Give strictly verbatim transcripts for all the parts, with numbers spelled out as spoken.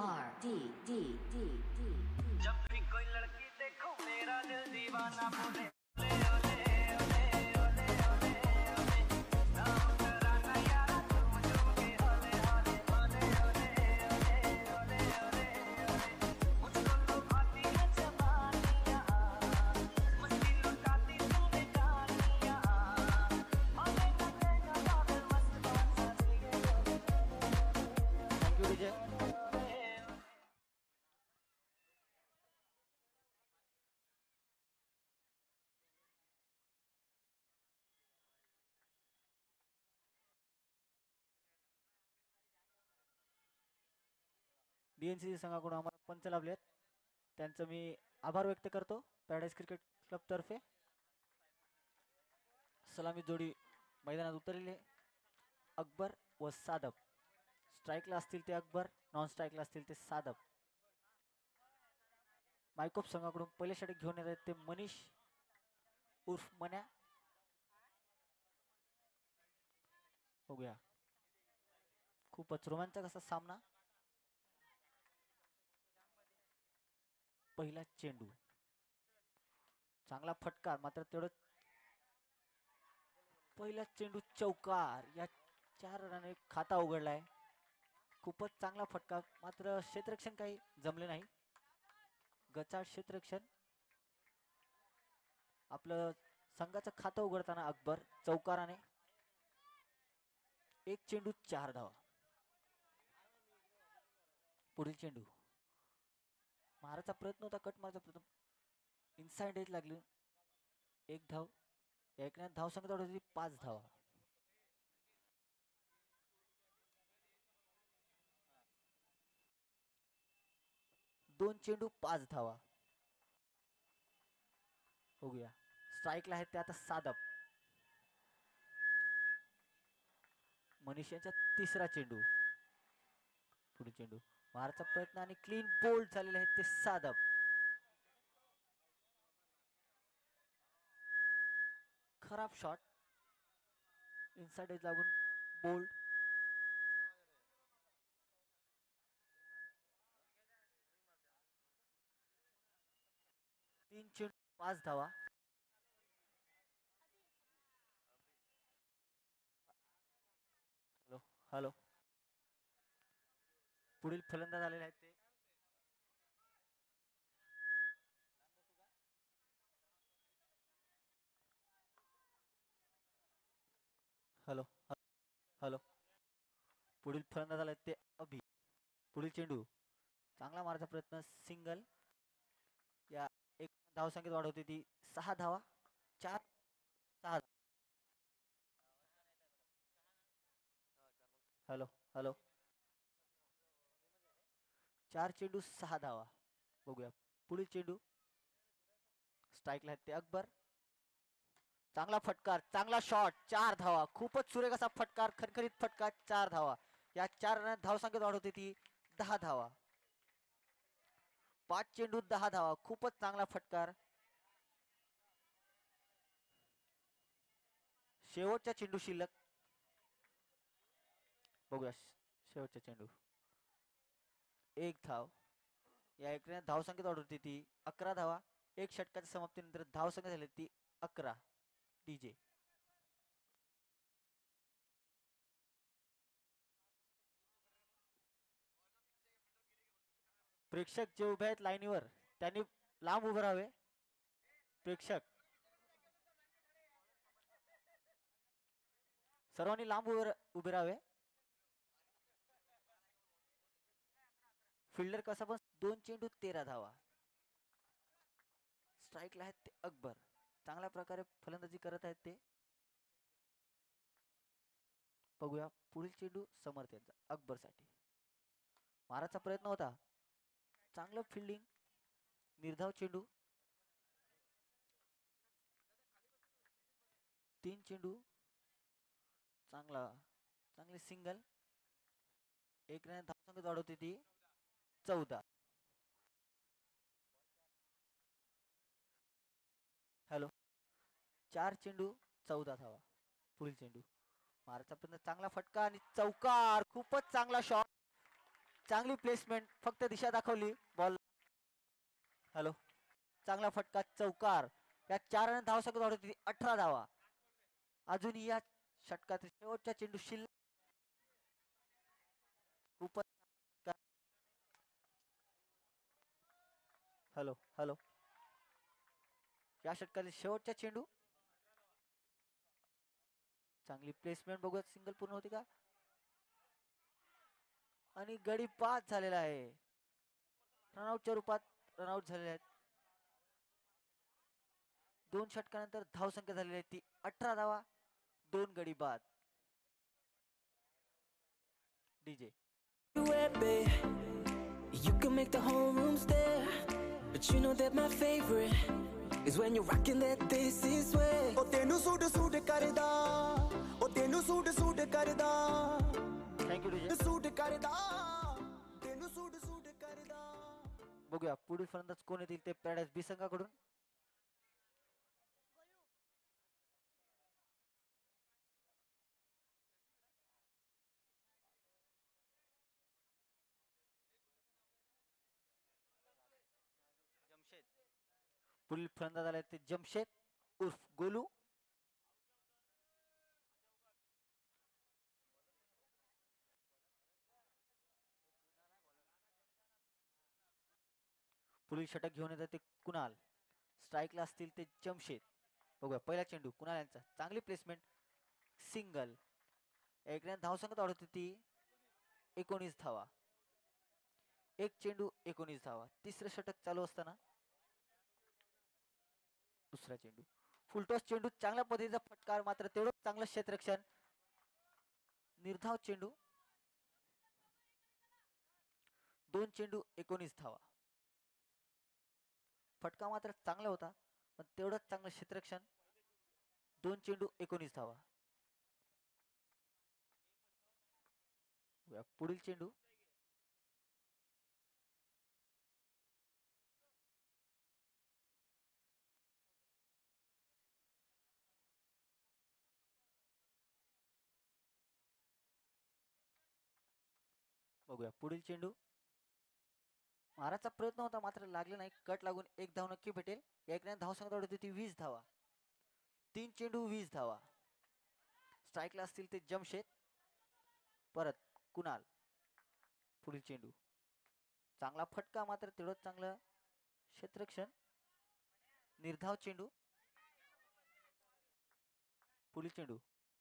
R D D D D जब भी कोई लड़की देखो मेरा दिल दीवाना बोले डीएनसी संघाकडून आम्हाला पंच लाभलेत, त्यांचं मी आभार व्यक्त करतो पॅराडाईज क्रिकेट क्लब तर्फे. सलामी जोडी मैदानात उतरलेले अकबर व सादप. स्ट्राईकला असतील ते अकबर, नॉन स्ट्राईकला असतील ते सादप. मायकोप संघाकडून पहिले षटक घेऊन येत आहेत ते मनीष उर्फ मन्या. बघूया खूपच रोमांचक असा सामना. पहिला चेंडू, चांगला फटकार, मात्र तेवढं पहिला चेंडू चौकार. या चार रनाने खाता उघडलाय. खूपच चांगला फटका, मात्र क्षेत्ररक्षण काही जमले नाही. गचाळ क्षेत्ररक्षण. आपलं संघाचं खातं उघडताना अकबर चौकाराने. एक चेंडू चार धावा. पुढील चेंडू मारायचा प्रयत्न होता, कट मारायचा प्रयत्न, इनसाइड एज लागली. एक धाव. एकण्यात धाव संख्या होती पाच धावा. दोन चेंडू पाच धावा. बघूया स्ट्राईकला आहेत ते आता सादप. मनीष यांचा तिसरा चेंडू. पुढे चेंडू मारायचा प्रयत्न आणि क्लीन बोल्ड झालेले आहेत ते सादप. खराब शॉट, इनसाइड एज लागून बोल्ड. तीन चेंडू पाच धावा. हॅलो हॅलो पुढील फलंदाज आलेले आहेत ते हॅलो हॅलो पुढील फलंदाज आले ते अभि. पुढील चेंडू चांगला मारायचा प्रयत्न, सिंगल. या एक धाव संख्येत वाढ होती ती सहा धावा. चार सहा. हॅलो हॅलो चार चेंडू सहा धावा. बघूया पुढील चेंडू. स्ट्राईकला आहेत ते अकबर. चांगला फटकार, चांगला शॉट, चार धावा. खूपच सुरेख असा फटकार, खरखरीत फटकार, चार धावा. या चार रनात धाव संख्येत वाढ होती ती दहा धावा. पाच चेंडू दहा धावा. खूपच चांगला फटकार. शेवटचा चेंडू शिल्लक. बघूया शेवटचा चेंडू. एक धाव. या एक धाव संख्येत वाढ होती ती अकरा धावा. एक षटकाच्या समाप्तीनंतर धाव संख्या झाली ती अकरा. डीजे प्रेक्षक जे उभे आहेत लाईनीवर त्यांनी लांब उभे राहावे. प्रेक्षक सर्वांनी लांब उभे उभे राहावे. फिल्डर कसा पण. दोन चेंडू तेरा धावा. स्ट्राईकला आहेत ते अकबर. चांगल्या प्रकारे फलंदाजी करत आहेत ते. बघूया पुढील चेंडू समर्थ यांचा अकबर साठी. मारायचा प्रयत्न होता, चांगलं फिल्डिंग, निर्धाव चेंडू. तीन चेंडू चांगला, चांगली सिंगल. एक रन धाव संख्येत वाढ होती ती चौदा. हॅलो चार चेंडू चौदा धावा. पुढील चेंडू मारायचा प्रयत्न, चांगला फटका आणि चौकार. खूपच चांगला शॉट. चांगली प्लेसमेंट, फक्त दिशा दाखवली बॉल. हॅलो, चांगला फटका, चौकार. या चार रन धाव संख्या वाढत होती अठरा धावा. अजून या षटकात शेवटचा चेंडू शिल्लक. खूपच. हॅलो हॅलो, या षटकातील शेवटचा चेंडू. चांगली प्लेसमेंट, बघूया सिंगल पूर्ण होती का. आणि गडी पास झालेला आहे. रनआउटच्या रूपात रनआउट झालेले आहेत. दोन षटकानंतर धावसंख्या झालेली आहे ती अठरा धावा, दोन गडी बाद. DJ. You can make the whole room stare, but you know that my favorite is when you're rocking that this is way. ਉਹ ਤੈਨੂੰ ਸੂਟ ਸੂਟ ਕਰਦਾ, ਉਹ ਤੈਨੂੰ ਸੂਟ ਸੂਟ ਕਰਦਾ, थँक्यू डीजे. ਸੂट ਕਰਦਾ, ਤੈਨੂੰ ਸੂਟ ਸੂट ਕਰਦਾ. बघूया पुढील फलंदाज कोण येतील ते पॅराडाइज बी संघाकडून. पुढील फलंदाज आले ते जमशेद उर्फ गोलू. पुढील षटक घेऊन येतात ते कुणाल. स्ट्राईकला असतील ते जमशेद. बघूया पहिला चेंडू कुणाल यांचा, चांगली प्लेसमेंट, सिंगल. एक रन धावसंख्या वाढत होती एकोणीस धावा. एक चेंडू एकोणीस धावा. तिसरं षटक चालू असताना दुसरा चेंडू, फुलटॉस चेंडू, चांगल्या पद्धतीचा फटकार, मात्र तेवढं चांगलं क्षेत्ररक्षण. निर्धाव चेंडू, दोन चेंडू एकोणीस धावा. फटका मात्र चांगला होता, पण तेवढंच चांगलं क्षेत्ररक्षण. दोन चेंडू एकोणीस धावा. पुढील चेंडू, बघूया पुढील चेंडू. माराचा प्रयत्न होता, मात्र लागले नाही. कट लागून एक धाव नक्की भेटेल. एक रन धाव संख्या होती ती वीस धावा. तीन चेंडू वीस धावा. स्ट्राईकला असतील ते जमशेद. परत कुणाल. पुढील चेंडू, चांगला फटका, मात्र तेवढंच चांगलं क्षेत्ररक्षण. निर्धाव चेंडू. पुढील चेंडू,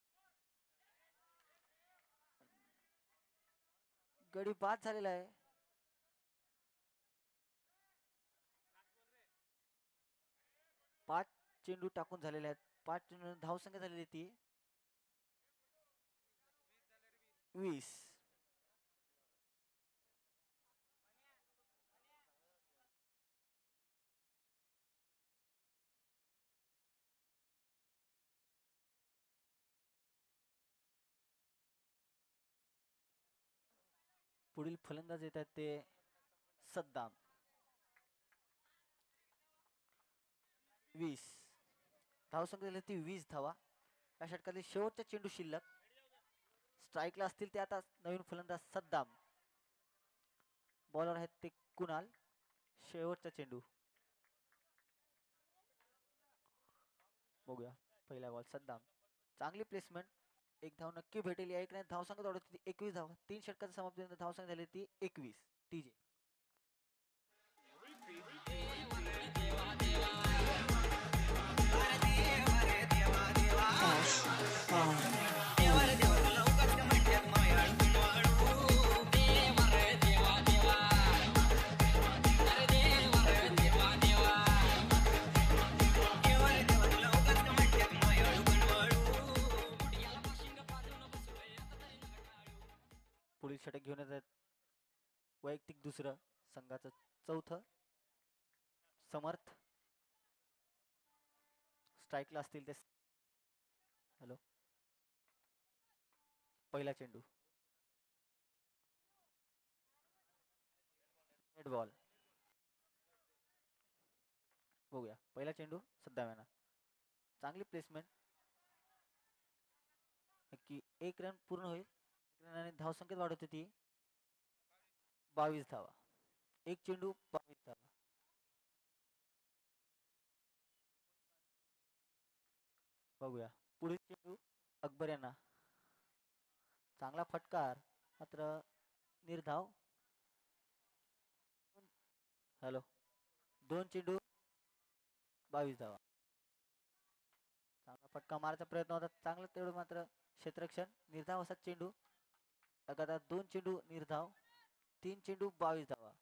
गडी बाद झालेला आहे. पाच चेंडू टाकून झालेले आहेत. पाच चेंडू धाव संख्या झालेली ती वीस. पुढील फलंदाज येतात ते सद्दाम. वीस धावसंख्या झाली ती वीस धावा. या षटकातील शेवटचा चेंडू शिल्लक. स्ट्राईकला असतील ते आता नवीन फलंदाज सद्दाम. बॉलर आहेत ते कुणाल. शेवटचा चेंडू, बघूया पहिला बॉल सद्दाम. चांगली प्लेसमेंट, एक धाव नक्की भेटेल. या एक धावसंख्या वाढत होती एकवीस धावा. तीन षटकाच्या समाप्तीनंतर धावसंख्या झाली ती एकवीस. टीजे. पुढील षटक घेऊन येतात वैयक्तिक दुसरं, संघाचं चौथं, समर्थ. स्ट्राईकला असतील ते. हॅलो, पहिला चेंडू, नेट बॉल. बघूया पहिला चेंडू सद्दाम यांना. चांगली प्लेसमेंट, नक्की एक रन पूर्ण होईल. एक रन आणि धाव संख्येत वाढत होती बावीस धावा. एक चेंडू बावीस धावा. बघूया पुढील चेंडू अकबर यांना. चांगला फटकार मात्र निर्धाव. हॅलो, दोन चेंडू बावीस धावा. चांगला फटका मारायचा प्रयत्न होता, चांगलं तेवढं मात्र क्षेत्ररक्षण. निर्धाव असा चेंडू. लगातार दोन चेंडू निर्धाव. तीन चेंडू बावीस धावा.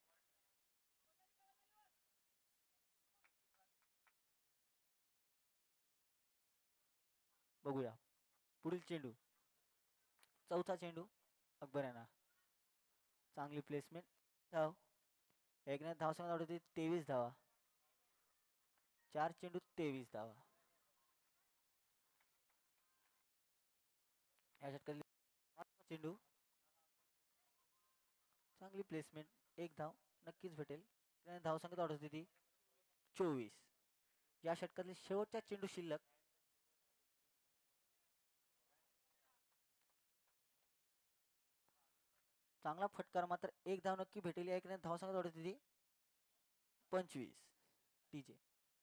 बघूया पुढील चेंडू. चौथा चेंडू अकबर यांना. चांगली प्लेसमेंट. धाव एकनाथ धावसंख्या होती तेवीस धावा. चार चेंडू तेवीस धावा. या षटकातली पाचवा चेंडू. चांगली प्लेसमेंट. एक धाव नक्कीच भेटेल. धावसंख्या होती ती चोवीस. या षटकातली शेवटचा चेंडू शिल्लक. चांगला फटकार मात्र एक धाव नक्की भेटेल. एक धावसंख्या होती ती पंचवीस. टीजे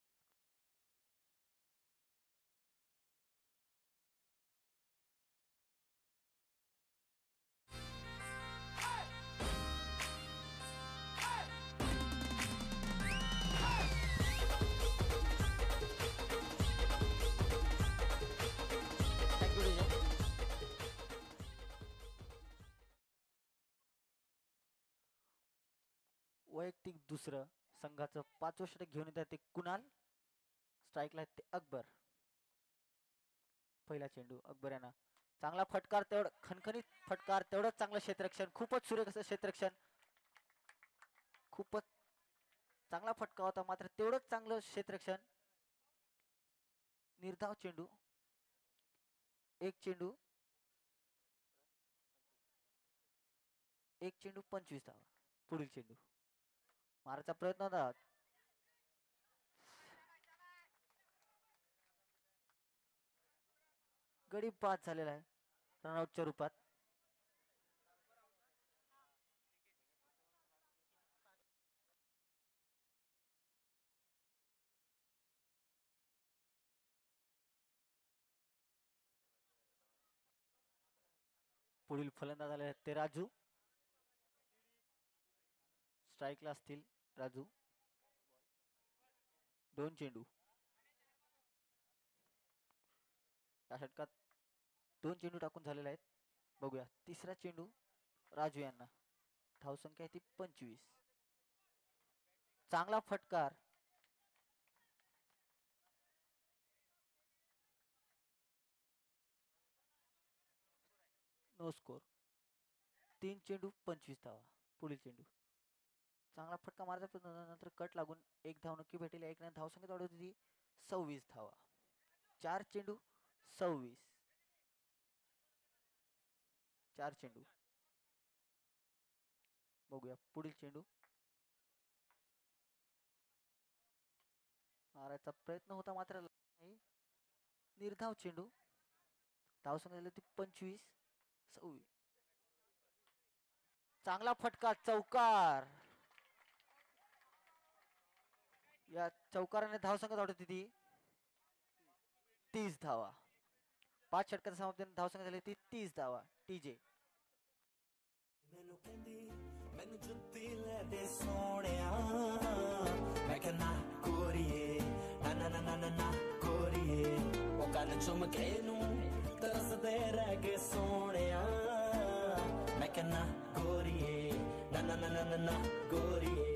वैयक्तिक दुसरं संघाचं पाचवं षटक घेऊन येतात ते कुणाल. स्ट्राईकला आहेत ते अकबर. पहिला चेंडू अकबर यांना. चांगला फटकार, तेवढं खणखणीत फटकार, तेवढंच चांगलं क्षेत्ररक्षण. खूपच सुरेख असं क्षेत्ररक्षण. खूपच चांगला फटका होता मात्र तेवढंच चांगलं क्षेत्ररक्षण. निर्धाव चेंडू. एक चेंडू एक चेंडू पंचवीस धावा. पुढील चेंडू मारायचा प्रयत्न होता. गडी बाद झालेला आहे रनआउटच्या रूपात. पुढील फलंदाज आले आहेत ते राजू. स्ट्राईकला असतील राजू. दोन चेंडू. या षटकात दोन चेंडू टाकून झालेले आहेत. बघूया तिसरा चेंडू राजू यांना. धावसंख्या आहे ती पंचवीस. चांगला फटकार. No score. तीन चेंडू पंचवीस धावा. पुढील चेंडू. चांगला फटका मारायचा प्रयत्न नंतर कट लागून एक धाव नक्की भेटेल. एक धावसंख्या वाढवत होती सव्वीस धावा. चार चेंडू सव्वीस. चार चेंडू. बघूया पुढील चेंडू. मारायचा प्रयत्न होता मात्र नाही. निर्धाव चेंडू. धावसंख्या झाली ती पंचवीस सव्वीस. चांगला फटका, चौकार. या चौकाराने धावसंख्या वाढवत होती तीस धावा. पाच षटकाच्या समाप्तीने धावसंख्या झाली ती तीस धावा. टीजे ਮੈਨੂੰ ਕਹਿੰਦੀ ਮੈਨੂੰ ਜੁੱਤੀ ਲੈ ਦੇ ਸੋਹਣਿਆ ਮੈਂ ਕਹਿੰਦਾ ਕੋਰੀਏ ਨਾ ਨਾ ਨਾ ਨਾ ਨਾ ਕੋਰੀਏ ਉਹ ਕੰਨ ਚੁੰਮ ਕੇ ਨੂੰ ਤਰਸਦੇ ਰਹਿ ਗਏ ਸੋਹਣਿਆ ਮੈਂ ਕਹਿੰਦਾ ਕੋਰੀਏ ਨਾ ਨਾ ਨਾ ਨਾ ਨਾ ਕੋਰੀਏ.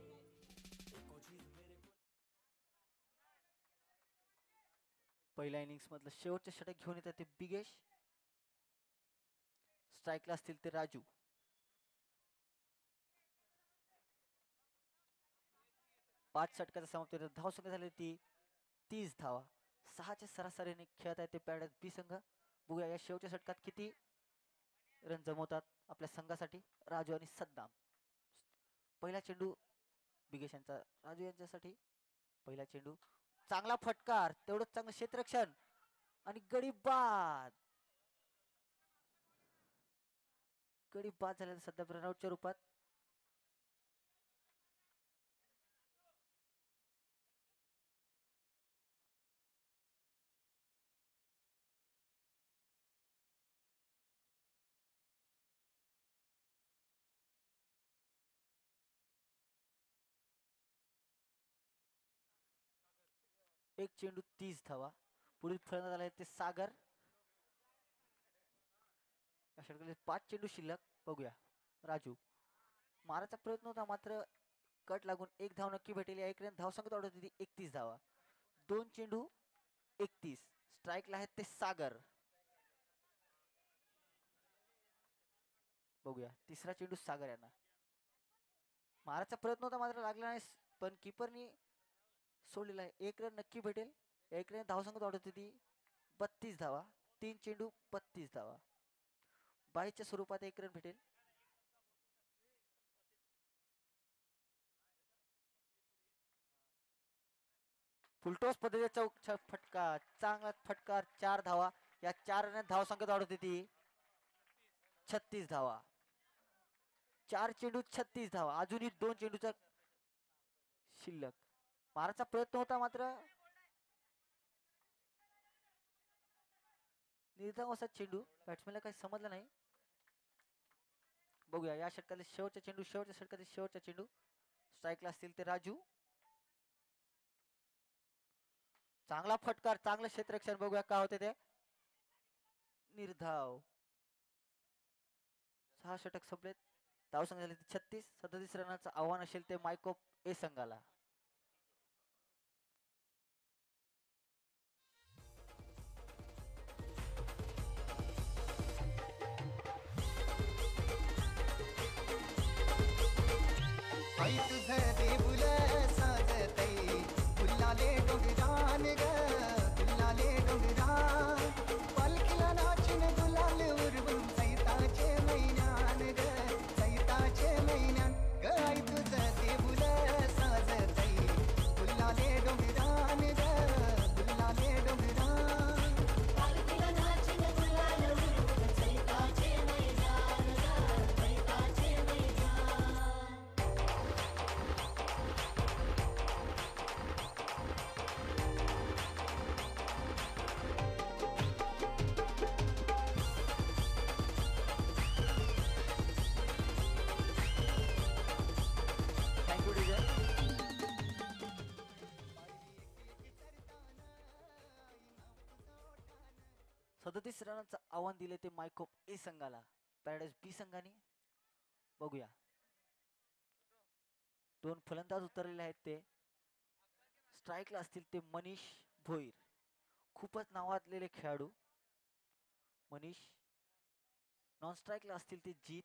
पहिल्या इनिंग्स मधलं शेवटचे षटक घेऊन येतात ते बिगेश. स्ट्राईकला असतील ते राजू. पाच षटकाच्या समाप्तीनंतर धावसंख्या झाली ती तीस धावा. सहाच्या सरासरीने खेळत आहेत ते पॅडस बी संघ. बघूया या शेवटच्या षटकात किती रन जमवतात आपल्या संघासाठी राजू आणि सद्दाम. पहिला चेंडू बिगेश यांचा राजू यांच्यासाठी. पहिला चेंडू. चांगला फटकार, तेवढंच चांगलं क्षेत्ररक्षण आणि गडी बाद. गडी बाद झालेला सध्या रनआउटच्या रूपात. एक चेंडू तीस धावा. पुढील फलंदाज आले ते सागर. या षटकामध्ये पाच चेंडू शिल्लक. बघूया राजू मारायचा प्रयत्न होता मात्र कट लागून एक धाव नक्की भेटेल. या एक धाव संगत वाढत होती एकतीस धावा. दोन चेंडू एकतीस. स्ट्राईकला आहेत ते सागर. बघूया तिसरा चेंडू सागर यांना. मारायचा प्रयत्न होता मात्र लागला नाही पण किपरनी सोडलेला आहे. एक रन नक्की भेटेल. एक रन धाव संगत वाढत होती बत्तीस धावा. तीन चेंडू बत्तीस धावा. बाईच्या स्वरूपात एक रन भेटेल. फुलटॉस पद्धतीचा चौक फटका. चांगला फटकार. चार धावा. या चार रन धाव संख्या वाढत होती छत्तीस धावा. चार चेंडू छत्तीस धावा. अजूनही दोन चेंडूचा शिल्लक. मारायचा प्रयत्न होता मात्र निर्धाव असा चेंडू बॅट्समॅनला काही समजलं नाही. बघूया या षटकातील शेवटचा चेंडू. शेवटच्या षटकातील शेवटचा चेंडू. स्ट्राईकला असतील ते राजू. चांगला फटकार. चांगलं क्षेत्ररक्षण. बघूया काय होते ते. निर्धाव. सहा षटक संपलेत. धाव संख्या झाली छत्तीस. सदतीस रनाचं आव्हान असेल ते मायकोप ए संघाला. आई तुझं देऊल साजतई फुलाले डोंगरान ग फुलाले डोंगरान पालखीला नाचून गुलाल उडवून सैताचे महिन्यान ग सैताचे महिन्यान ग. आई तुझं देऊल साजतई फुलाले डोंगरान ग फुलाले डोंगरान पालखीला नाचून गुलाल उडवून सैताचे महिन्यान ग सैताचे महिन्यान. Thank you DJ. सदतीस रनांचं आव्हान दिले ते मायकोप ए संघाला. पॅराडाईज बी संघाने. बघूया दोन फलंदाज उतरलेले आहेत ते. स्ट्राईकला असतील ते मनीष भोईर. खूपच नावाजलेले खेळाडू मनीष. नॉन स्ट्राईकला असतील ते जीत.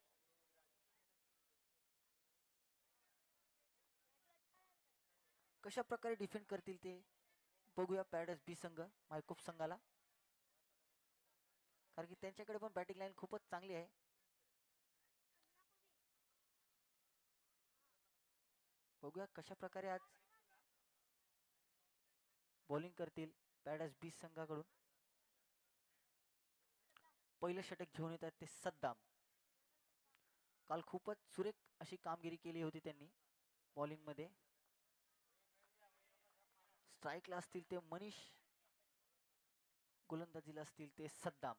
कशा प्रकारे डिफेंड करतील ते बघूया पॅराडाईज बी संघ मायकोप संघाला. कारण की त्यांच्याकडे पण बॅटिंग लाईन खूपच चांगली आहे. बघूया कशा प्रकारे आज बॉलिंग करतील पॅराडाईज बी संघाकडून. पहिलं षटक घेऊन येतात ते सद्दाम. काल खूपच सुरेख अशी कामगिरी केली होती त्यांनी बॉलिंग मध्ये. स्ट्राईकला असतील ते मनीष. गोलंदाजीला असतील ते सद्दाम.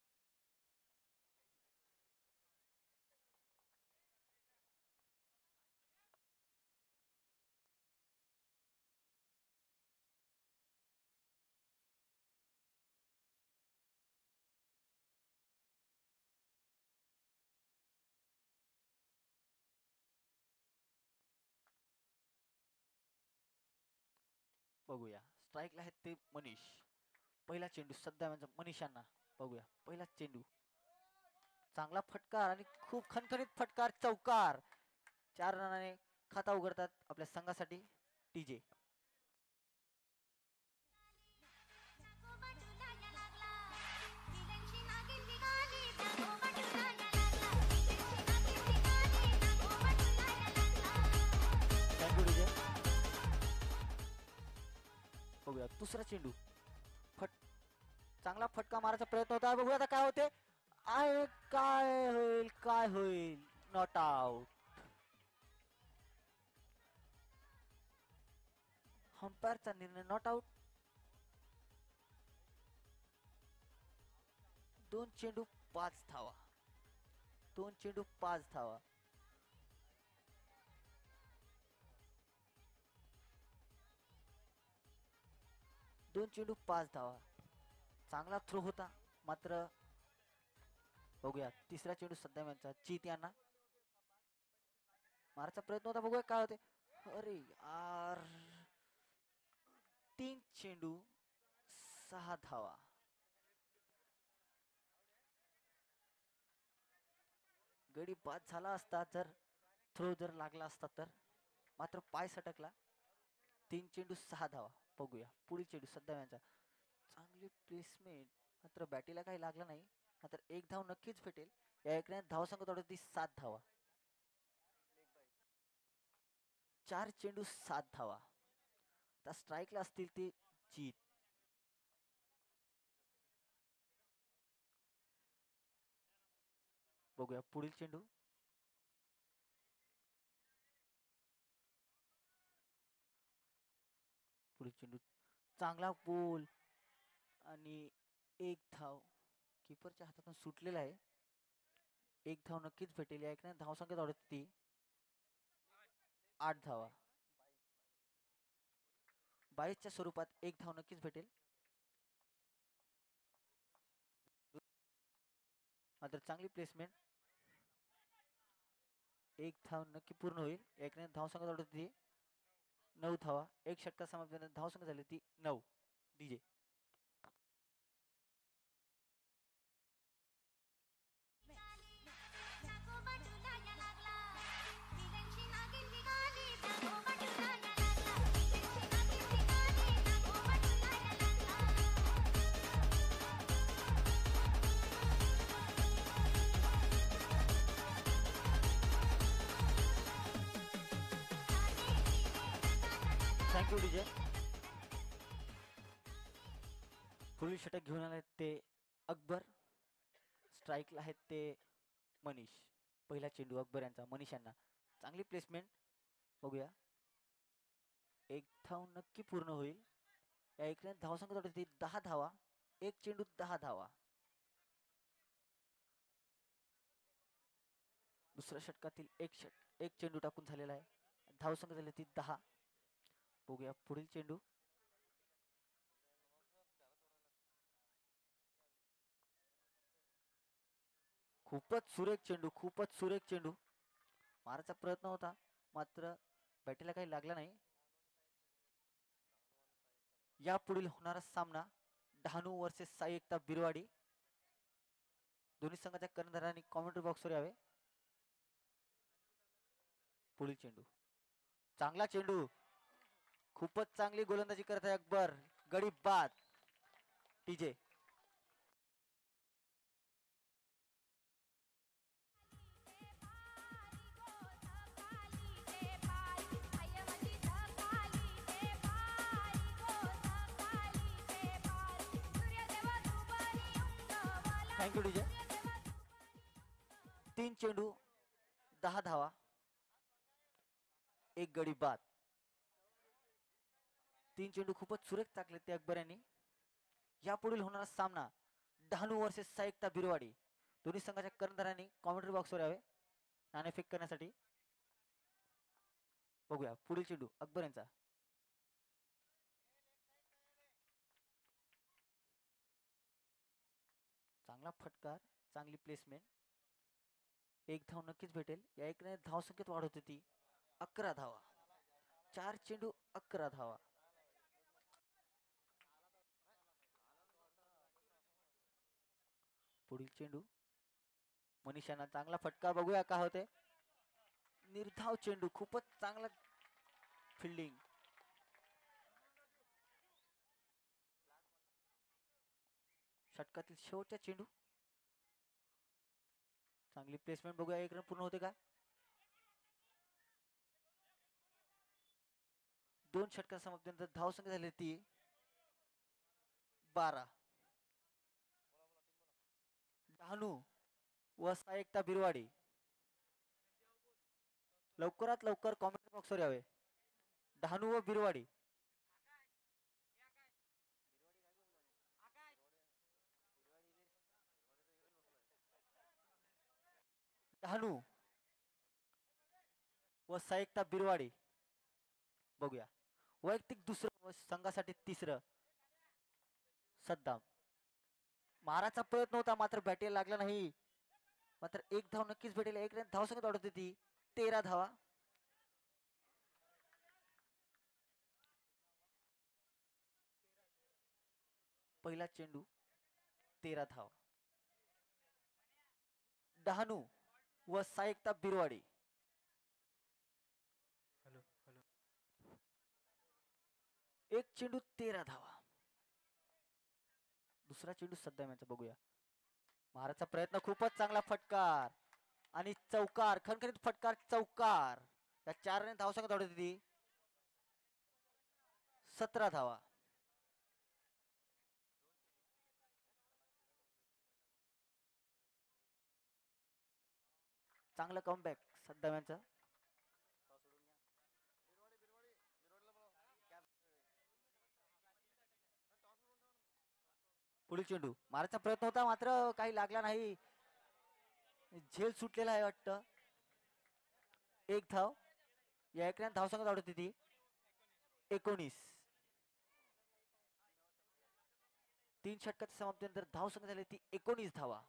बघूया स्ट्राईकला आहेत ते मनीष. पहिला चेंडू सध्या म्हणजे मनीषांना. बघूया पहिला चेंडू. चांगला फटकार आणि खूप खणखणीत फटकार. चौकार. चार रनाने खाता उघडतात आपल्या संघासाठी टीजे. Thank you TJ. बघूया दुसरा चेंडू. फट चांगला फटका मारायचा प्रयत्न होता. बघूया आता काय होते. आहे काय होईल काय होईल. Not out. अंपायरचा निर्णय नॉट आउट. दोन चेंडू पाच धावा. दोन चेंडू पाच धावा. दोन चेंडू पाच धावा. चांगला थ्रो होता, मात्र बघूया तिसरा चेंडू सध्या यांचा जीत यांना मारायचा प्रयत्न होता. बघूया काय होते. अरे यार, तीन चेंडू सहा धावा. गडी बाद झाला असता जर थ्रो जर लागला असता तर, मात्र पाय सटकला. तीन चेंडू सहा धावा. बघूया पुढील चेंडू सध्या यांचा चांगली प्लेसमेंट, मात्र बॅटीला काही लागला नाही. मात्र एक धाव नक्कीच भेटेल. या एकने धाव संख्या थोडी ती सात धावा. चार चेंडू सात धावा. आता स्ट्राईकला असतील ते जीत. बघूया पुढील चेंडू. पुढील चेंडू चांगला बोल आणि एक धाव. कीपरच्या हातातून सुटलेला आहे. एक धाव नक्कीच भेटेल. या एकने धाव संख्या वाढत ती आठ धावा. बाईसच्या स्वरूपात एक धाव नक्कीच भेटेल. मात्र चांगली प्लेसमेंट, एक धाव नक्की पूर्ण होईल. एकने धाव संख्या वाढत ती नऊ धावा. एक षटका समाप्त धाव संख्या झाली ती नऊ. DJ thank you DJ. पुढील षटक घेऊन आले ते अकबर. स्ट्राईकला आहेत ते मनीष. पहिला चेंडू अकबर यांचा मनीष यांना. चांगली प्लेसमेंट. बघूया एक धाव नक्की पूर्ण होईल. या एकने धाव संख्या थोडी दहा धावा. एक चेंडू दहा धावा. दुसऱ्या षटकातील एक षट एक चेंडू टाकून झालेला आहे. धाव संख्या झाली ती दहा. बघूया पुढील चेंडू. खूपच सुरेख चेंडू, खूपच सुरेख चेंडू. मारायचा प्रयत्न होता, मात्र बॅटीला काही लागला नाही. या पुढील होणारा सामना डहाणू वर्सेस साई एकता बिरवाडी. दोन्ही संघाच्या कर्णधारांनी कॉमेंट्री बॉक्सवर यावे. पुढील चेंडू चांगला चेंडू. खूपच चांगली गोलंदाजी करत आहे अकबर. गडी बाद. DJ thank you DJ. तीन चेंडू दहा धावा. एक गडी बाद. तीन चेंडू खूपच सुरेख टाकले ते अकबर यांनी. या पुढील होणारा सामना डहाणू वर्सेस साई एकता बिरवाडी. दोन्ही संघाच्या कर्णधारांनी कॉमेंट्री बॉक्सवर यावे नाणेफेक करण्यासाठी. बघूया पुढील चेंडू अकबर यांचा. चांगला फटकार, चांगली प्लेसमेंट. एक धाव नक्कीच भेटेल. या एकने धाव संख्येत वाढ होती ती अकरा धावा. चार चेंडू अकरा धावा. पुढील चेंडू मनीषांना चांगला फटका. बघूया काय होते. निर्धाव चेंडू. खूपच चांगला फिल्डिंग. षटकातील शेवटचा चेंडू. चांगली प्लेसमेंट. बघूया एक रन पूर्ण होते का. दोन षटका समाप्तीनंतर धाव संख्या झाली ती बारा. डहाणू व साई एकता बिरवाडी लवकरात लवकर कॉमेंट बॉक्सवर यावे. डहाणू व बिरवाडी. डहाणू व साई एकता बिरवाडी. बघूया वैयक्तिक दुसरं व संघासाठी तिसरं. सद्दाम. माराचा प्रयत्न होता मात्र बॅटीला लागला नाही. मात्र एक धाव नक्कीच भेटेल. एक धाव संगत आवडत होती. तेरा धावा. पहिला चेंडू तेरा धाव. डहाणू व सायकता बिरवाडी. एक चेंडू तेरा धावा. दुसरा चेंडू सध्या यांचा बघूया. माराचा प्रयत्न खूपच चांगला फटकार आणि चौकार. खणखणीत फटकार चौकार. या चार रन धाव संगत आवडत होती. सतरा धावा. चांगलं कमबॅक सध्या यांचं. पुढील चेंडू मारायचा प्रयत्न होता मात्र काही लागला नाही. झेल सुटलेला आहे वाटतं. एक धाव. या एक धाव संगत आवडत होती. एकोणीस. तीन षटकाच्या समाप्तीनंतर धाव संख्या झाली ती एकोणीस धावा.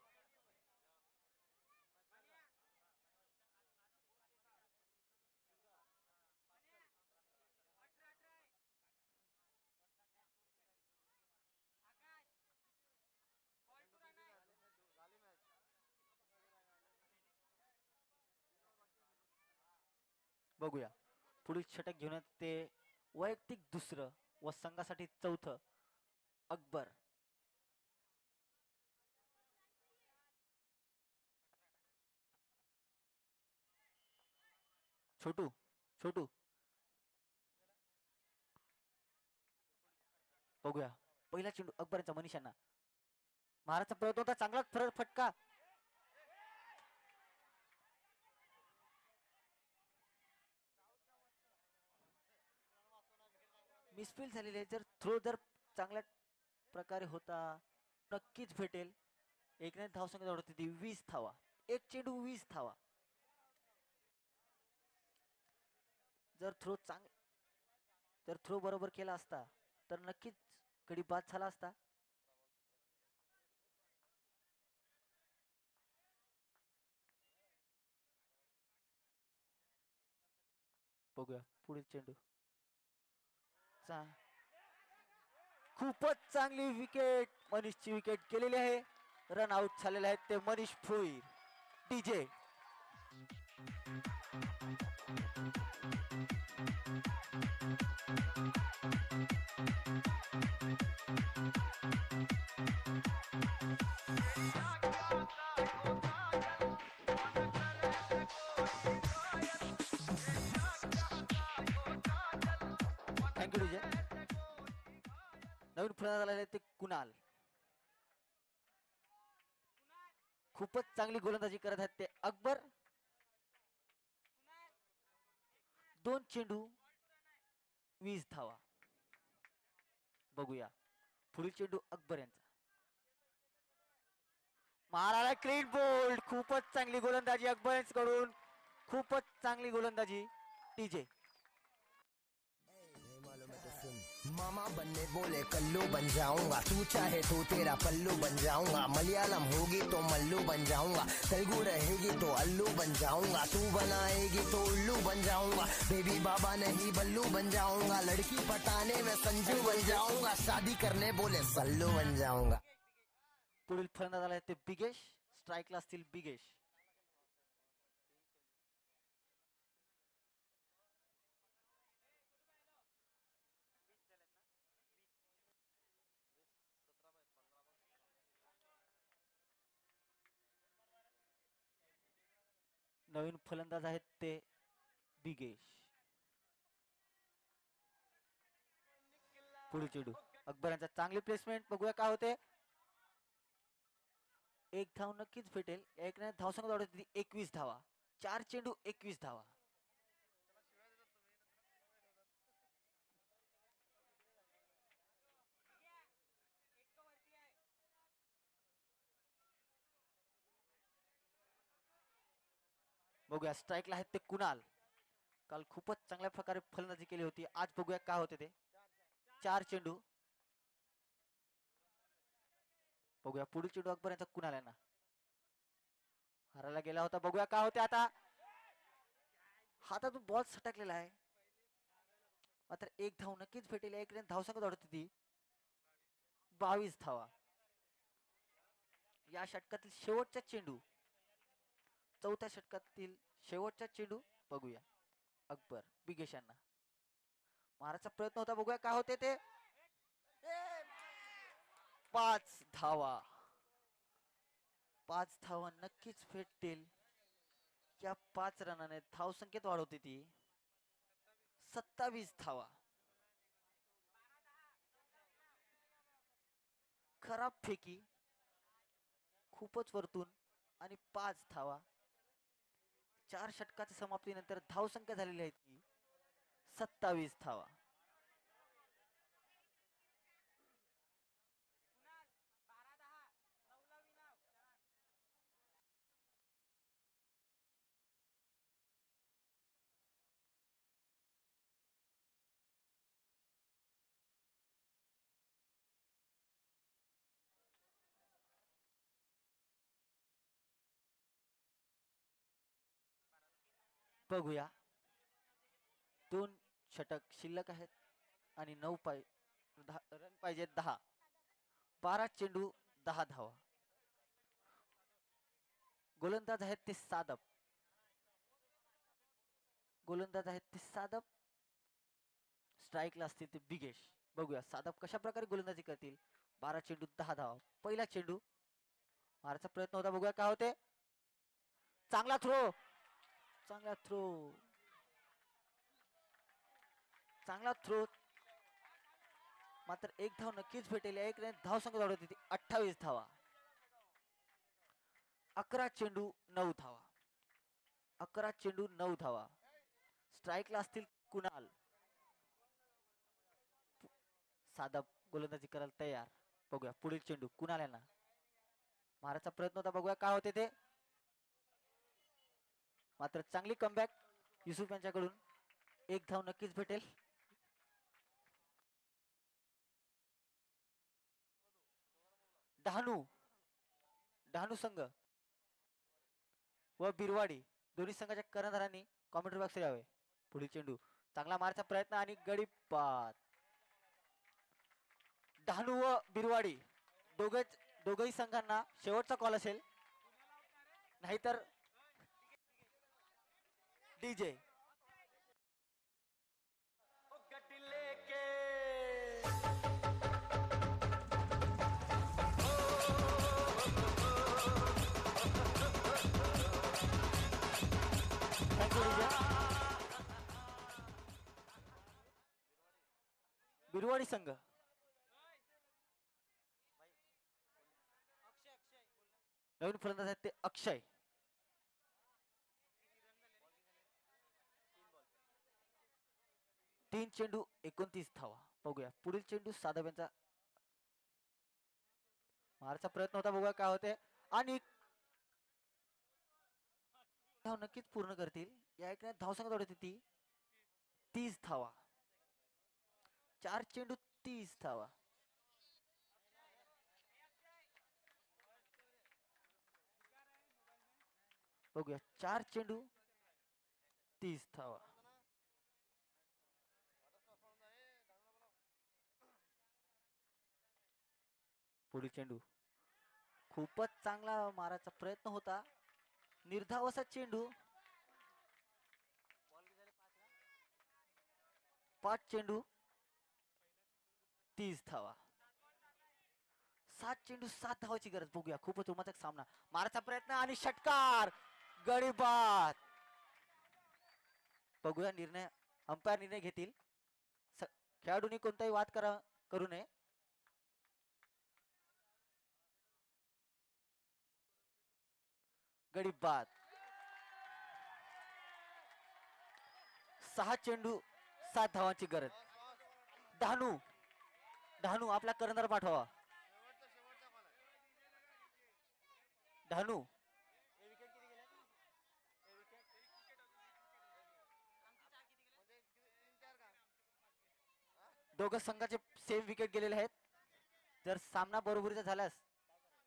बघूया पुढील षटक घेऊन ते वैयक्तिक दुसरं व संघासाठी चौथं. अकबर. छोटू छोटू बघूया पहिला चेंडू अकबरचा मनीषांना. महाराजचा प्रयत्न होता चांगलाच फरक फटका. मिसफील झालेले. जर थ्रो जर चांगल्या प्रकारे होता नक्कीच भेटेल. एक धाव संख्या आवडत होती वीस धावा. एक चेंडू वीस धावा. जर थ्रो चांग जर थ्रो बरोबर केला असता तर नक्कीच गडी बाद झाला असता. बघूया पुढील चेंडू. खूपच चांगली विकेट. मनीषची विकेट केलेली आहे. रन आउट झालेले आहेत ते Manish Bhoir. DJ thank you DJ. नवीन फलंदाज आलेले ते कुणाल. खूपच चांगली गोलंदाजी करत आहेत ते अकबर. दोन चेंडू वीस धावा. बघूया पुढील चेंडू अकबर यांचा. मारायला क्लीन बोल्ड. खूपच चांगली गोलंदाजी अकबर कडून. खूपच चांगली गोलंदाजी. डीजे मामा बनने बोले कल्लू बन जाऊंगा, तू चाहे तो तेरा पल्लू बन जाऊंगा, मलयालम होगी तो मल्लू बन जाऊंगा, तेलुगु रहेगी तो अल्लू बन जाऊंगा, तू बनाएगी तो उल्लू बन जाऊंगा, बेबी बाबा नहीं बल्लू बन जाऊंगा, लड़की पटाने में संजू बन जाऊंगा, शादी करने बोले सल्लू बन जाऊंगा. पुढील फलंदाज आला ते बिगेश. स्ट्राईकला असतील बिगेश. नवीन फलंदाज आहेत ते बिगेश. पुढील चेंडू अकबर यांचा चांगली प्लेसमेंट. बघूया काय होते. एक धाव नक्कीच भेटेल. एक नाही धाव संख्या होती एकवीस धावा. चार चेंडू एकवीस धावा. बघूया स्ट्राईकला आहेत ते कुणाल. काल खूपच चांगल्या प्रकारे फलंदाजी केली होती. आज बघूया काय होते ते. चार चेंडू बघूया पुढील चेंडू अकबर यांचा कुणाल यांना हारायला गेला होता. बघूया काय होते आता. हातातून बॉल सटकलेला आहे. मात्र एक धाव नक्कीच भेटेल. एक धाव संघ धावत होती बावीस धावा. या षटकातील शेवटचा चेंडू, चौथ्या षटकातील शेवटचा चेंडू बघूया. अकबर बिगेश यांना मारायचा प्रयत्न होता. बघूया काय होते ते. पाच धावा. पाच धावा नक्कीच भेटतील. या पाच रनाने धाव संख्येत वाढ होती ती सत्तावीस धावा. खराब फेकी, खूपच वरतून आणि पाच धावा. चार षटकाच्या समाप्तीनंतर धाव संख्या झालेली आहे ती सत्तावीस धावा. बघूया दोन षटक शिल्लक आहेत आणि नऊ पाय दहा रन पाहिजेत. दहा. बारा चेंडू दहा धावा. गोलंदाज आहेत ते सादप. गोलंदाज आहेत ते सादप. स्ट्राईकला असतील ते बिगेश. बघूया सादप कशा प्रकारे गोलंदाजी करतील. बारा चेंडू दहा धावा. पहिला चेंडू मारायचा प्रयत्न होता. बघूया काय होते. चांगला थ्रो. चांगला थ्रो. चांगला थ्रो. मात्र एक धाव नक्कीच भेटेल. एक धाव संघ धावत होती अठ्ठावीस धावा. अकरा चेंडू नऊ धावा. अकरा चेंडू नऊ धावा. स्ट्राईकला असतील कुणाल. सादप गोलंदाजी करायला तयार. बघूया पुढील चेंडू कुणाल यांना मारायचा प्रयत्न होता. बघूया काय होते ते. मात्र चांगली कमबॅक युसुफ यांच्याकडून. एक धाव नक्कीच भेटेल. डहाणू डहाणू संघ व बिरवाडी दोन्ही संघाच्या कर्णधारांनी कॉमेंट्री बॉक्स यावे. पुढील चेंडू चांगला मारायचा प्रयत्न आणि गडी बाद. डहाणू व बिरवाडी दोघेच दोघही संघांना शेवटचा कॉल असेल, नाहीतर डीजे. बिरवाडी संघ नवीन फलंदाज आहेत ते अक्षय. तीन चेंडू एकोणतीस धावा. बघूया पुढील चेंडू सादब यांचा मारायचा प्रयत्न होता. बघूया काय होते आणि धाव नक्कीच पूर्ण करतील. या एक धाव संख्या दौडत होती तीस धावा. चार चेंडू तीस धावा. बघूया चार चेंडू तीस धावा. पुढील चेंडू खूपच चांगला मारायचा प्रयत्न होता. निर्धाव असा चेंडू. पाच चेंडू तीस धावा. सात चेंडू सात धावाची गरज. बघूया खूपच रोमांचक सामना. मारायचा प्रयत्न आणि षटकार. गडी बाद. बघूया निर्णय अंपायर निर्णय घेतील. खेळाडूंनी कोणताही वाद करा करू नये. गडी बाद. सहा चेंडू सात धावांची गरज. डहाणू डहाणू आपला कर्णधार पाठवा. डहाणू दोघं संघाचे सेम विकेट गेलेले आहेत. जर सामना बरोबरीचा झाल्यास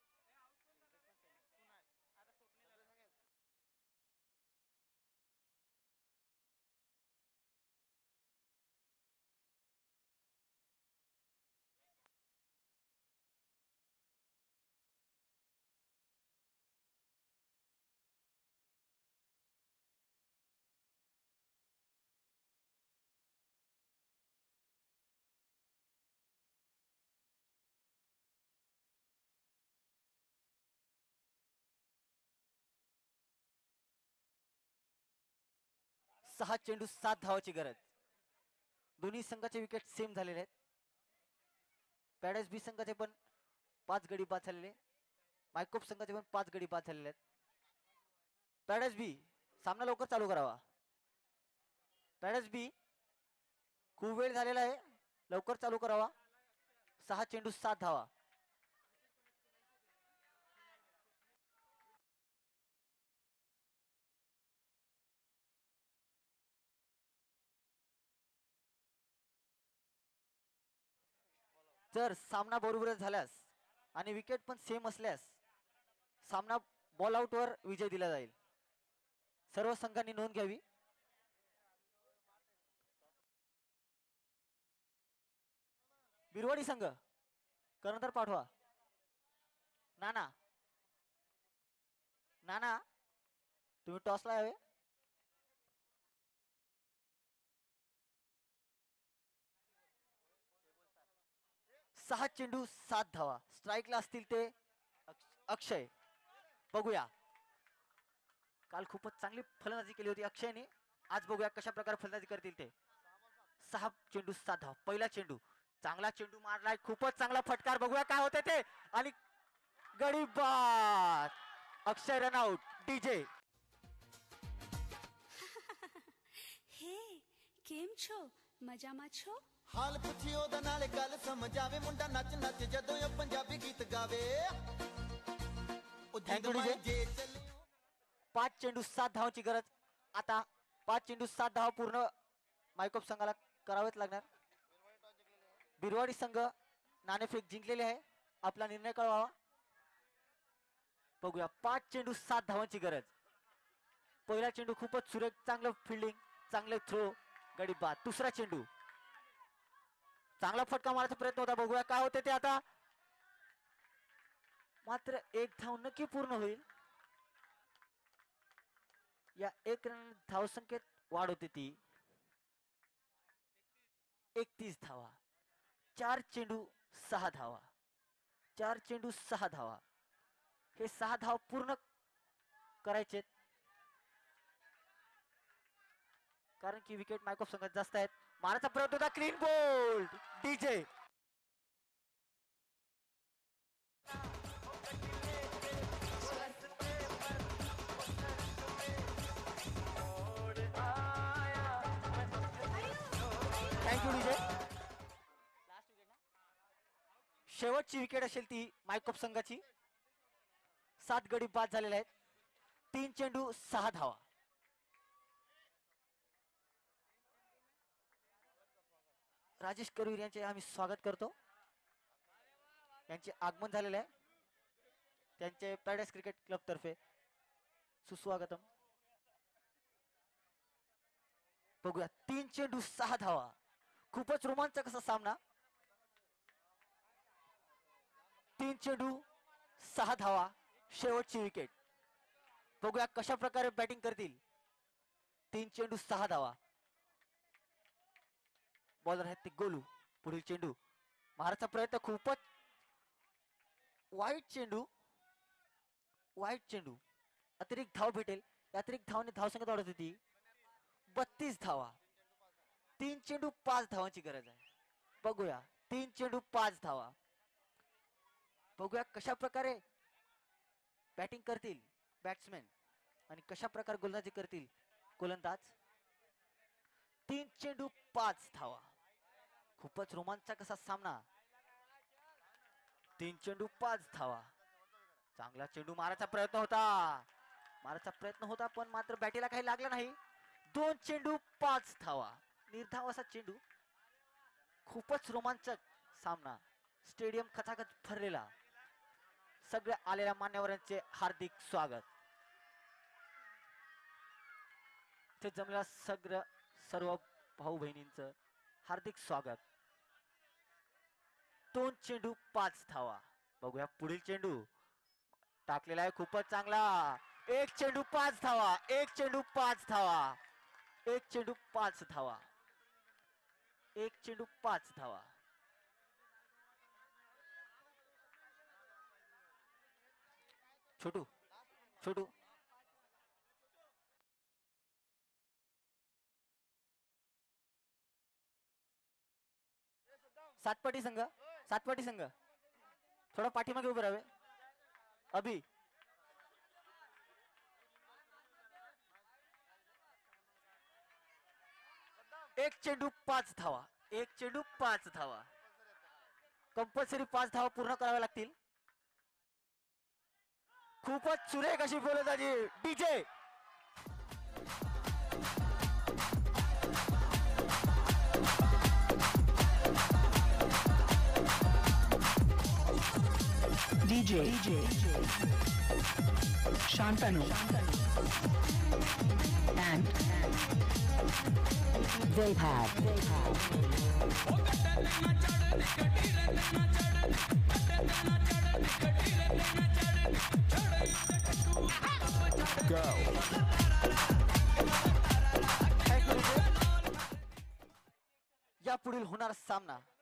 सहा चेंडू सात धावाची गरज. दोन्ही संघाचे विकेट सेम झालेले आहेत. पॅडेस बी संघाचे पण पाच गडी बाद झालेले. मायकोप संघाचे पण पाच गडी बाद झालेले आहेत. पॅडेस बी सामना लवकर चालू करावा. पॅडेस बी खूप वेळ झालेला आहे, लवकर चालू करावा. सहा चेंडू सात धावा. जर सामना बरोबर झाल्यास आणि विकेट पण सेम असल्यास सामना बॉल आउट वर विजय दिला जाईल. सर्व संघांनी नोंद घ्यावी. बिरवाडी संघ कर्णधार पाठवा. नाना नाना तुम्ही टॉसला यावे. सहा चेंडू सात धावा. स्ट्राईकला असतील ते अक्षय. बघूया, काल खूपच चांगली फलंदाजी केली होती अक्षयने. आज बघूया कशा प्रकारे फलंदाजी करतील ते. सहा चेंडू सात धावा. पहिला चेंडू चांगला चेंडू मारलाय, खूपच चांगला फटकार. बघूया काय होते ते. आणि गडी बाद. अक्षय रन आउट. डीजे हे केम छो मजामा छो. हाल पुछियो दा नाले गल समझावे मुंडा नच नच जदों ये पंजाबी गीत गावे. Thank you, D J. पाच चेंडू सात धावांची गरज. आता पाच चेंडू सात धावा पूर्ण मायकोप संघाला करावेच लागणार. बिरवाडी संघ नाणेफेक जिंकलेले आहे. आपला निर्णय कळवावा. बघूया, पाच चेंडू सात धावांची गरज. पहिला चेंडू खूपच सुरेख, चांगलं फिल्डिंग, चांगले थ्रो, गडी बाद. दुसरा चेंडू चांगला फटका मारायचा प्रयत्न होता. बघूया काय होते ते. आता मात्र एक धाव नक्की पूर्ण होईल. या एक रन धावसंख्येत वाढ होते ती एकतीस धावा. चार चेंडू सहा धावा. चार चेंडू सहा धावा. हे सहा धाव पूर्ण करायचे कारण की विकेट मायकोप संघात जास्त आहेत. मारायचा प्रयत्न होता. Clean bowled. DJ thank you DJ. शेवटची विकेट असेल ती मायकोप संघाची. सात गडी बाद झालेले आहेत. तीन चेंडू सहा धावा. राजेश करवीर यांचे आम्ही स्वागत करतो. यांचे आगमन झालेले आहे. त्यांचे पॅडेस क्रिकेट क्लब तर्फे सुस्वागतम. बघूया, तीन चेंडू सहा धावा. खूपच रोमांचक असा सामना. तीन चेंडू सहा धावा. शेवटची विकेट. बघूया कशा प्रकारे बॅटिंग करतील. तीन चेंडू सहा धावा. बॉलर आहेत ते गोलू. पुढील चेंडू मारायचा प्रयत्न. खूपच वाईट चेंडू. वाईट चेंडू. अतिरिक्त धाव भेटेल. अतिरिक्त धावने धावसंख्या वाढत होती बत्तीस धावा. तीन चेंडू पाच धावांची गरज आहे. बघूया, तीन चेंडू पाच धावा. बघूया कशा प्रकारे बॅटिंग करतील बॅट्समॅन आणि कशा प्रकारे गोलंदाजी करतील गोलंदाज. तीन चेंडू पाच धावा. खूपच रोमांचक असा सामना. तीन चेंडू पाच धावा. चांगला चेंडू मारायचा प्रयत्न होता. मारायचा प्रयत्न होता पण मात्र बॅटीला काही लागला नाही. दोन चेंडू पाच धावा. निर्धाव असा चेंडू. खूपच रोमांचक सामना. स्टेडियम खचाखच भरलेला. सगळ्या आलेल्या मान्यवरांचे हार्दिक स्वागत. इथे जमलेल्या सगळं सर्व भाऊ बहिणींचं हार्दिक स्वागत. दोन चेंडू पाच धावा. बघूया पुढील चेंडू टाकलेला आहे खूपच चांगला. एक चेंडू पाच धावा. एक चेंडू पाच धावा. एक चेंडू पाच धावा. एक चेंडू पाच धावा. छोटू छोटू सातपाटी संघ सातपाटी संघ थोडा पाठीमागे उभे राहावे. अभि एक चेंडू पाच धावा. एक चेंडू पाच धावा. कंपल्सरी पाच धावा पूर्ण कराव्या लागतील. खूपच सुरेख अशी गोलंदाजी DJ. D J, D J, Shantanu, and Vapad. Go. या पुढील होणार सामना